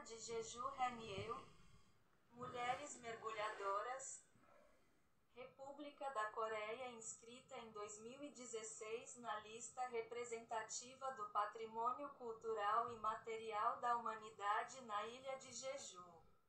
de Jeju Haniel, mulheres mergulhadoras, República da Coreia inscrita em 2016 na lista representativa do Patrimônio Cultural e Material da Humanidade na ilha de Jeju.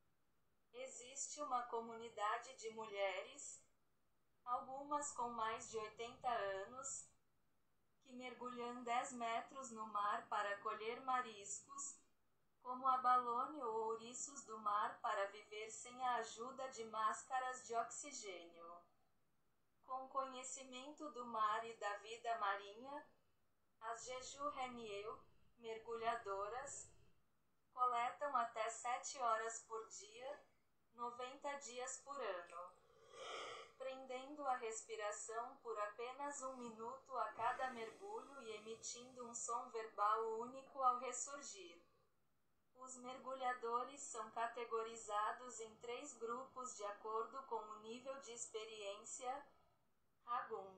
Existe uma comunidade de mulheres, algumas com mais de 80 anos, que mergulham 10 metros no mar para colher mariscos, como abalone ou ouriços do mar para viver sem a ajuda de máscaras de oxigênio. Com conhecimento do mar e da vida marinha, as Jeju Haniel, mergulhadoras, coletam até 7 horas por dia, 90 dias por ano, prendendo a respiração por apenas 1 minuto a cada mergulho e emitindo um som verbal único ao ressurgir. Os mergulhadores são categorizados em 3 grupos de acordo com o nível de experiência: Hagun,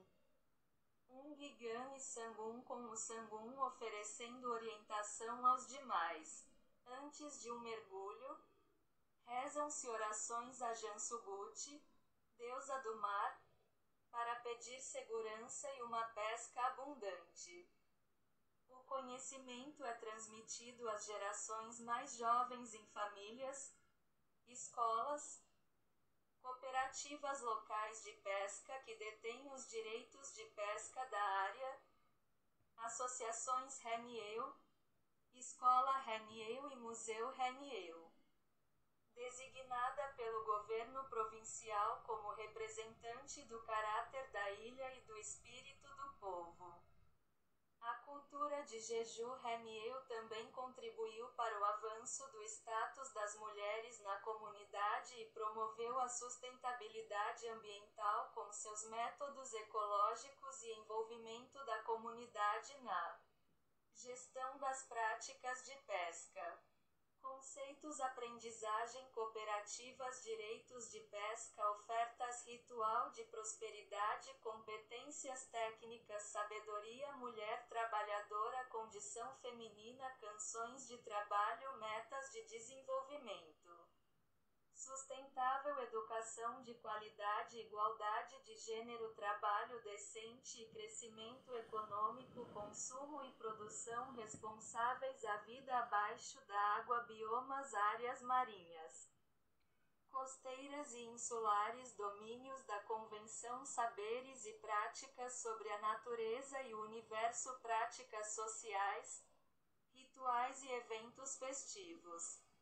Gigan e Sangun, com o Sangun oferecendo orientação aos demais. Antes de um mergulho, rezam-se orações a Jansuguti, deusa do mar, para pedir segurança e uma pesca abundante. O conhecimento é transmitido às gerações mais jovens em famílias, escolas, cooperativas locais de pesca que detêm os direitos de pesca da área, associações Haniel, Escola Haniel e Museu Haniel. Designada pelo governo provincial como representante do caráter da ilha e do espírito do povo. A cultura de Jeju Haniel também contribuiu para o avanço do status das mulheres na comunidade e promoveu a sustentabilidade ambiental com seus métodos ecológicos e envolvimento da comunidade na gestão das práticas de pesca. Conceitos: aprendizagem, cooperativas, direitos de pesca, ofertas, ritual de prosperidade, competências técnicas, sabedoria, mulher trabalhadora, condição feminina, canções de trabalho, metas de desenvolvimento sustentável, educação de qualidade, igualdade de gênero, trabalho decente e crescimento econômico, consumo e produção responsáveis, a vida abaixo da água, biomas, áreas marinhas, costeiras e insulares, domínios da Convenção, saberes e práticas sobre a natureza e o universo, práticas sociais, rituais e eventos festivos.